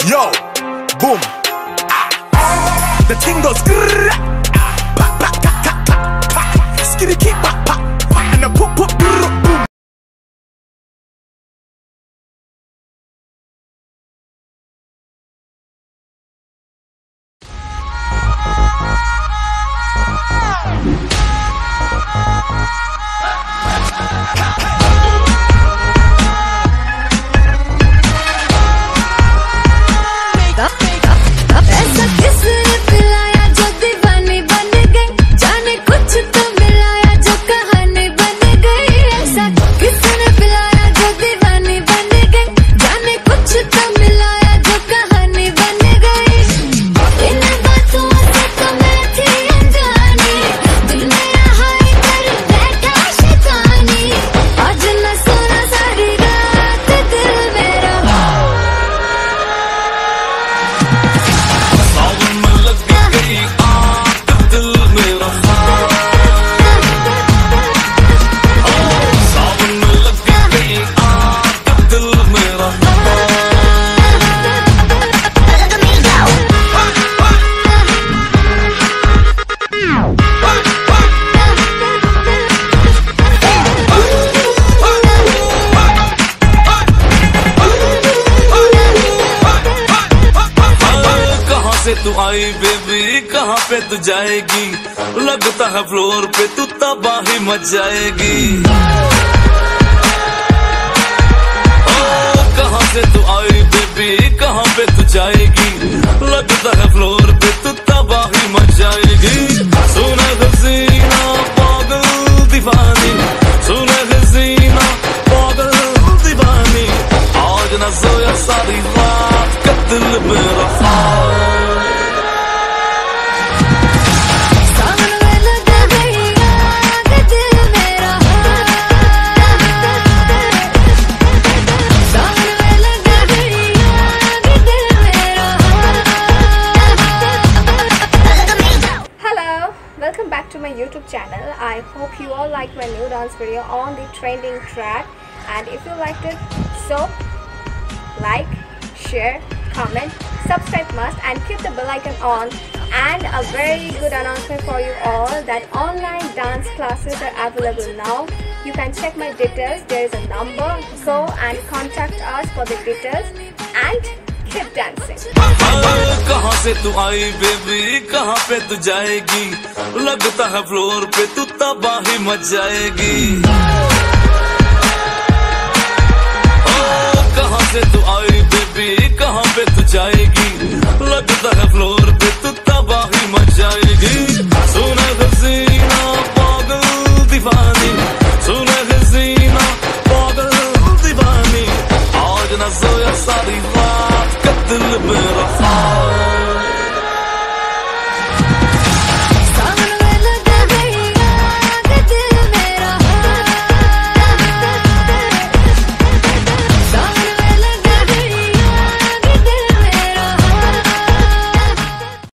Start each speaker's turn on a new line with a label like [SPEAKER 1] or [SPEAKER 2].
[SPEAKER 1] Yo, boom. The thing goes grrr, pa pa ta ta ta pa, skitty keep pa pa, and the poop poop grrr, boom.
[SPEAKER 2] तू आई baby कहाँ पे तू जाएगी, लगता है floor पे तू तबाही मच जाएगी। कहाँ से तू आई बेबी कहाँ पे तू जाएगी, लगता है फ्लोर पे तू तबाही मच जाएगी। सुने हसीना पागल दीवानी, सुने हसीना पागल दीवानी, आज न सोया सारी रात का दिल मेरा
[SPEAKER 3] Welcome back to my YouTube channel. I hope you all like my new dance video on the trending track, and if you liked it, so like, share, comment, subscribe must, and keep the bell icon on. And a very good announcement for you all that online dance classes are available now. You can check my details. There is a number. Go and contact us for the details and keep dancing.
[SPEAKER 2] कहाँ से तू आई baby कहाँ पे तू जाएगी, लगता है floor पे तू तबाही मच जाएगी। कहाँ से तू आई बेबी कहाँ पे तू जाएगी, लगता है फ्लोर पे तू तबाही मच जाएगी।